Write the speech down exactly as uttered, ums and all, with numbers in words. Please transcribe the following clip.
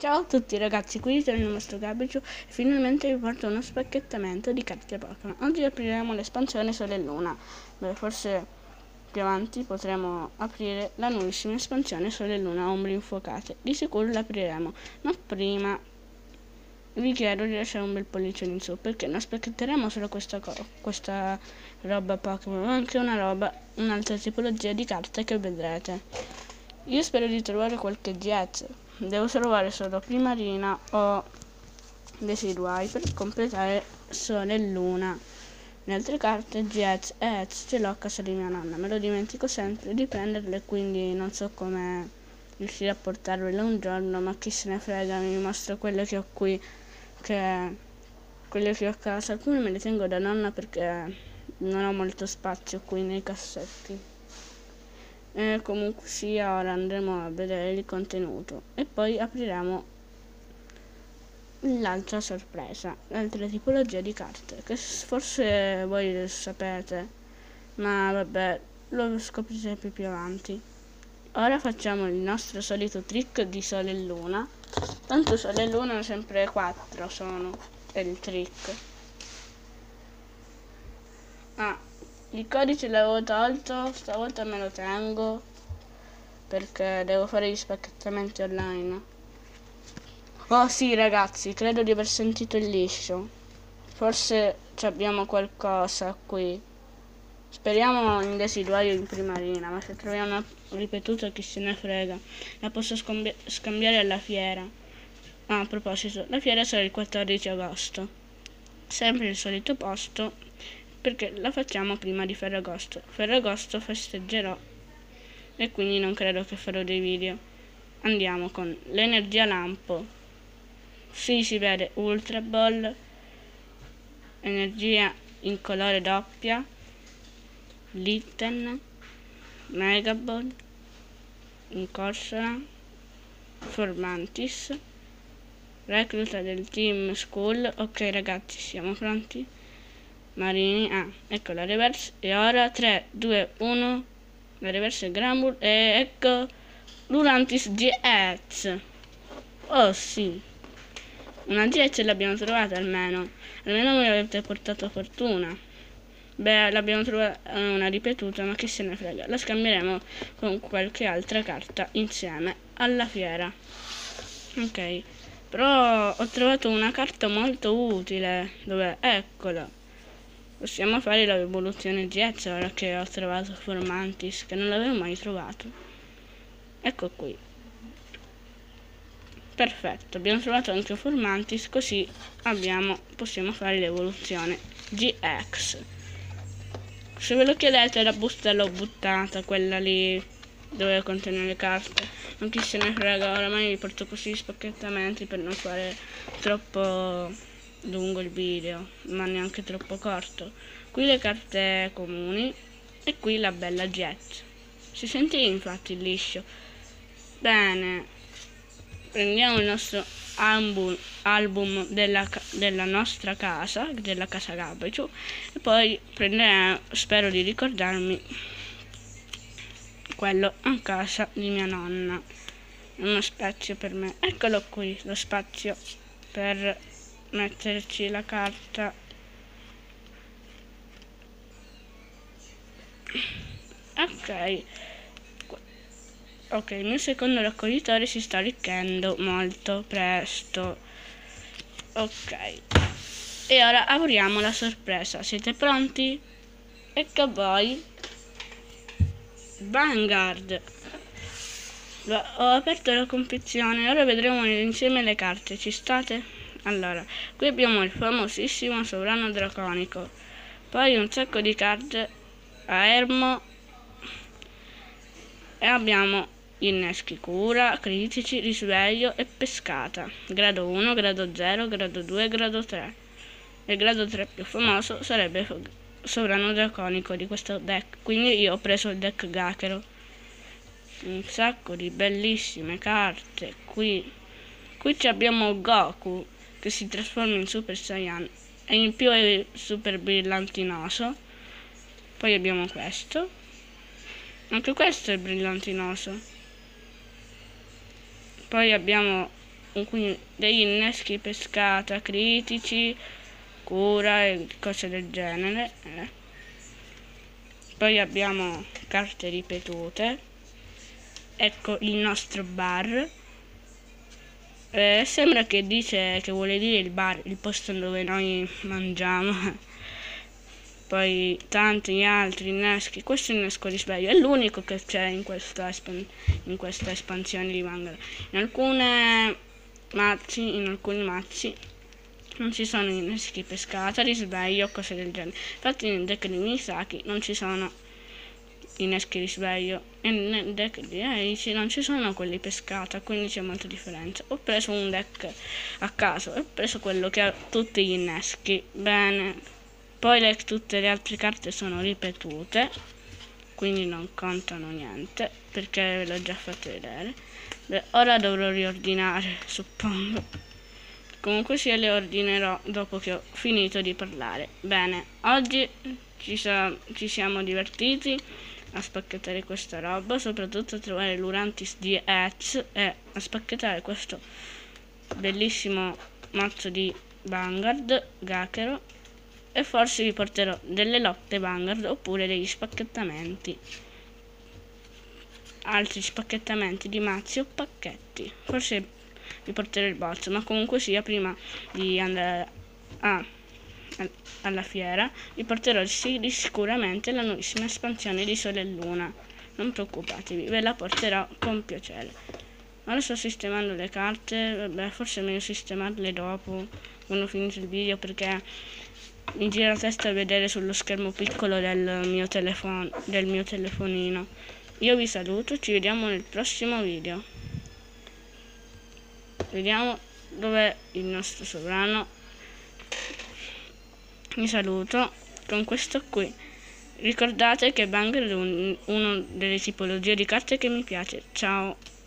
Ciao a tutti ragazzi, qui sono il nostro Gabicio e finalmente vi porto uno spacchettamento di carte Pokémon. Oggi apriremo l'espansione Sole e Luna. Beh, forse più avanti potremo aprire la nuovissima espansione Sole e Luna Ombre Infuocate. Di sicuro l'apriremo, ma prima vi chiedo di lasciare un bel pollice in su, perché non spacchetteremo solo questa, questa roba Pokémon, ma anche una roba, un'altra tipologia di carte che vedrete. Io spero di trovare qualche jet. Devo trovare solo Primarina o Decidueye per completare Sole e Luna. Le altre carte Jet e Ez ce l'ho a casa di mia nonna. Me lo dimentico sempre di prenderle, quindi non so come riuscire a portarvele un giorno, ma chi se ne frega, mi mostro quelle che ho qui, che quelle che ho a casa. Alcune me le tengo da nonna perché non ho molto spazio qui nei cassetti. E comunque sia, ora andremo a vedere il contenuto e poi apriremo l'altra sorpresa, l'altra tipologia di carte, che forse voi lo sapete, ma vabbè, lo scoprirete più avanti. Ora facciamo il nostro solito trick di Sole e Luna. Tanto Sole e Luna sempre quattro sono, è il trick. Ah, il codice l'avevo tolto, stavolta me lo tengo perché devo fare gli spacchettamenti online. Oh sì ragazzi, credo di aver sentito il liscio. Forse abbiamo qualcosa qui. Speriamo in Decidueye o in Primarina, ma se troviamo una ripetuta chi se ne frega. La posso scambiare alla fiera. Ah, a proposito, la fiera sarà il quattordici agosto. Sempre il solito posto, perché la facciamo prima di Ferragosto. Ferragosto festeggerò e quindi non credo che farò dei video. Andiamo con l'energia lampo. Sì, si vede Ultra Ball, energia in colore doppia, Litten, Mega Ball, Incorsola, Formantis, recluta del team School. Ok ragazzi, siamo pronti? Marini, ah, ecco la reverse. E ora tre, due, uno, la reverse è Granbull e ecco Lurantis G X. Oh sì, una G ce l'abbiamo trovata almeno, almeno mi avete portato fortuna. Beh, l'abbiamo trovata una ripetuta, ma chi se ne frega, la scambieremo con qualche altra carta insieme alla fiera. Ok, però ho trovato una carta molto utile. Dov'è? Eccola. Possiamo fare l'evoluzione G Z ora che ho trovato Formantis, che non l'avevo mai trovato. Ecco qui. Perfetto, abbiamo trovato anche Formantis, così abbiamo, possiamo fare l'evoluzione G X. Se ve lo chiedete, la busta l'ho buttata, quella lì dove contiene le carte. Non chi se ne frega, oramai vi porto così spacchettamenti per non fare troppo lungo il video, ma neanche troppo corto. Qui le carte comuni e qui la bella Jet. Si sente infatti il liscio. Bene, prendiamo il nostro album, album della, della nostra casa, della casa Gabicio, e poi prenderemo, spero di ricordarmi, quello a casa di mia nonna. Uno spazio per me. Eccolo qui, lo spazio per metterci la carta. Ok. Ok, il mio secondo raccoglitore si sta arricchendo molto presto. Ok. E ora apriamo la sorpresa. Siete pronti? Ecco a voi. Vanguard. Ho aperto la confezione. Ora vedremo insieme le carte. Ci state? Allora, qui abbiamo il famosissimo sovrano draconico. Poi un sacco di carte a Ermo. E abbiamo inneschi cura, critici, risveglio e pescata. Grado uno, grado zero, grado due, grado tre. Il grado tre più famoso sarebbe sovrano draconico di questo deck. Quindi io ho preso il deck Gakero. Un sacco di bellissime carte. Qui, qui abbiamo Goku che si trasforma in Super Saiyan e in più è super brillantinoso. Poi abbiamo questo. Anche questo è brillantinoso. Poi abbiamo quindi degli inneschi pescata critici, cura e cose del genere. Eh. Poi abbiamo carte ripetute. Ecco il nostro bar. Eh, sembra che dice che vuole dire il bar, il posto dove noi mangiamo. Poi tanti altri inneschi. Questo innesco di sveglio è l'unico che c'è in questa, in questa espansione di manga. In alcune mazzi, in alcuni mazzi non ci sono inneschi pescata, risveglio, cose del genere. Infatti nel deck di Misaki non ci sono inneschi risveglio e nel deck di Eiichi non ci sono quelli pescata, quindi c'è molta differenza. Ho preso un deck a caso e ho preso quello che ha tutti gli inneschi. Bene. Poi le, tutte le altre carte sono ripetute, quindi non contano niente, perché ve l'ho già fatto vedere. Beh, ora dovrò riordinare, suppongo. Comunque sia, le ordinerò dopo che ho finito di parlare. Bene, oggi ci, sa, ci siamo divertiti a spacchettare questa roba, soprattutto a trovare l'Urantis di Edge e a spacchettare questo bellissimo mazzo di Vanguard, Gakero. E forse vi porterò delle lotte Vanguard oppure degli spacchettamenti, altri spacchettamenti di mazzi o pacchetti. Forse vi porterò il bozzo, ma comunque sia, prima di andare a, a, alla fiera vi porterò sì, sicuramente la nuovissima espansione di Sole e Luna. Non preoccupatevi, ve la porterò con piacere. Ora sto sistemando le carte, vabbè, forse è meglio sistemarle dopo, quando finito il video, perché mi gira la testa a vedere sullo schermo piccolo del mio telefono, del mio telefonino. Io vi saluto, ci vediamo nel prossimo video. Vediamo dov'è il nostro sovrano. Vi saluto con questo qui. Ricordate che Vanguard è un, una delle tipologie di carte che mi piace. Ciao.